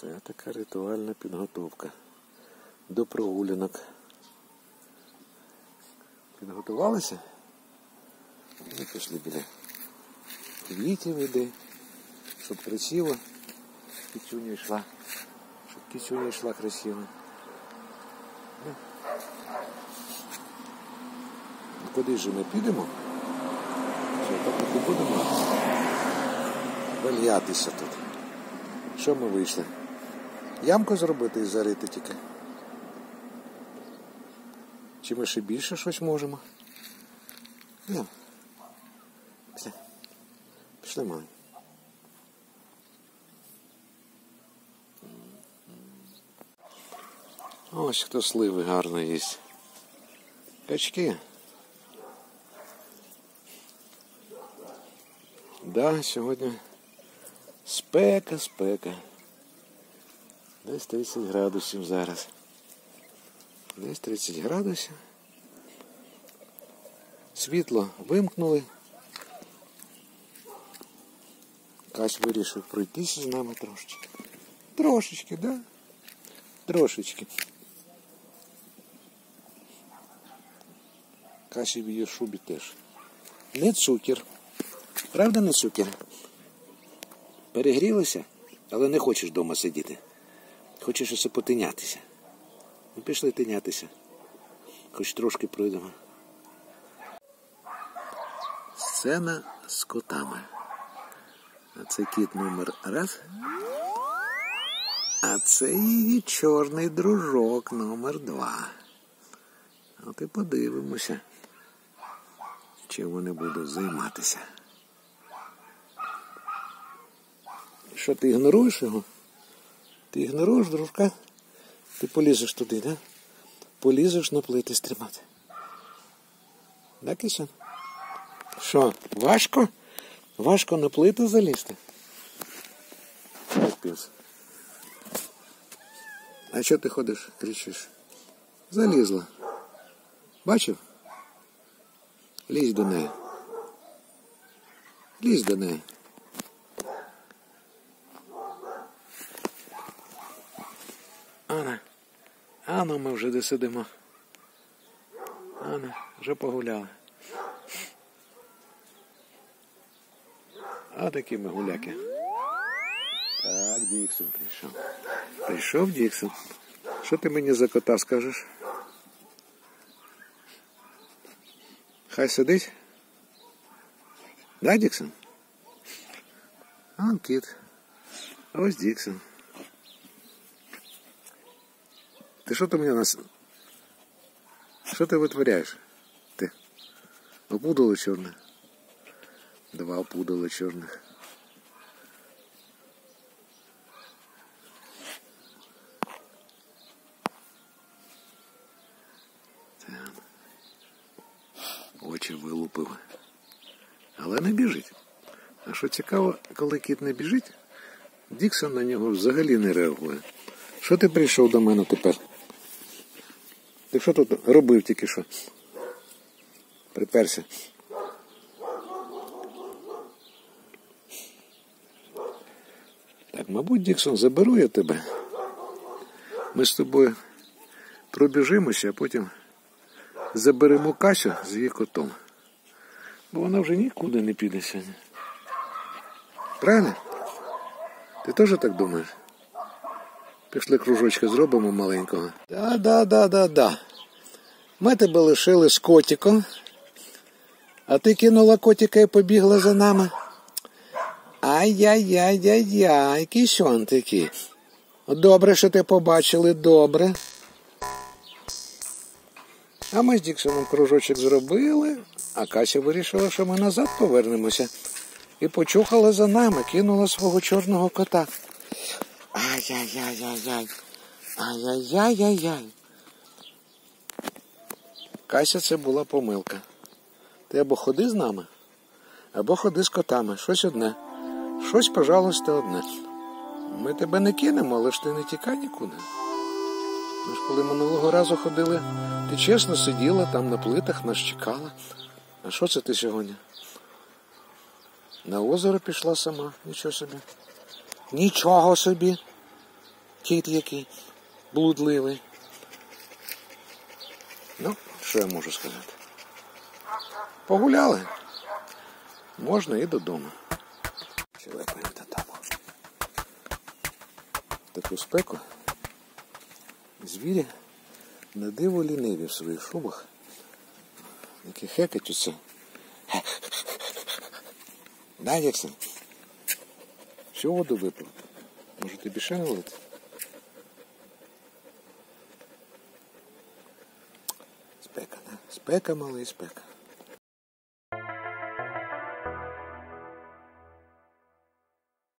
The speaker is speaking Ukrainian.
Це така ритуальна підготовка до прогулянок. Підготувалися? Ми пішли біля квітів іди, щоб красиво кицюня йшла. Щоб кицюня йшла красиво. Куди ж ми підемо? Що, так і будемо вальятися тут. Що ми вийшли? Ямку зробити і зарити тільки? Чи ми ще більше щось можемо? Ні. Пішли. Пішли, мам. Ось хто сливи гарно їсть. Качки. Да, сьогодні спека. Десь 30 градусів зараз. Десь 30 градусів. Світло вимкнули. Кась вирішив пройтися з нами трошечки. Трошечки, да? Трошечки. Касі в її шубі теж. Не цукер. Правда, не цукер? Перегрілася, але не хочеш вдома сидіти. Хочеш усе потинятися. Ну, пішли тинятися. Хоч трошки пройдемо. Сцена з котами. А це кіт номер 1. А це її чорний дружок номер 2. От і подивимося, чим вони будуть займатися. Що, ти ігноруєш його? Ти ігноруєш дружка? Ти полізеш туди, да? Полізеш на плити стрибати. Да, Кисян? Що, важко? Важко на плиту залізти? Пес. А що ти ходиш, кричиш? Залізла. Бачив? Лізь до неї. Лізь до неї. Ано, ми вже де сидимо. Ано, вже погуляли. А такі ми гуляки. Так, Діксон прийшов. Прийшов Діксон. Що ти мені за кота скажеш? Хай сидить? Да, Діксон? А он кіт. А ось Діксон. Ти що ти мені нас... Що ти витворяєш? Ти? Опудало чорне. 2 опудала чорних. Очі вилупив. Але не біжить. А що цікаво, коли кіт не біжить, Діксон на нього взагалі не реагує. Що ти прийшов до мене тепер? Ти що тут робив тільки що? Приперся. Так, мабуть, Діксон, заберу я тебе. Ми з тобою пробіжимося, а потім заберемо Касю з її котом. Бо вона вже нікуди не піде сьогодні. Правильно? Ти теж так думаєш? Пішли кружочка зробимо маленького. Да. Ми тебе лишили з котиком. А ти кинула котика і побігла за нами. Ай-яй-яй-яй-яй, кисьон такий. Добре, що ти побачили, добре. А ми з Діксоном кружочок зробили, а Кася вирішила, що ми назад повернемося. І почухала за нами, кинула свого чорного кота. Ай-яй-яй-яй-яй. Ай-яй-яй-яй-яй. Кася, це була помилка. Ти або ходи з нами, або ходи з котами. Щось одне. Щось, пожалуйста, одне. Ми тебе не кинемо, але ж ти не тікай нікуди. Ми ж коли минулого разу ходили, ти чесно сиділа там на плитах, нас чекала. А що це ти сьогодні? На озеро пішла сама, нічого собі. Нічого собі. Кіт який блудливий. Ну, що я можу сказати? Погуляли. Можна і додому. Чилепаємо додому. Таку спеку звірі на диво ліниві в своїх шубах. Які хекачуться. Да, Яксен? Всю воду випив. Може тобі ще налити? Спека, да? Спека, малий, спека.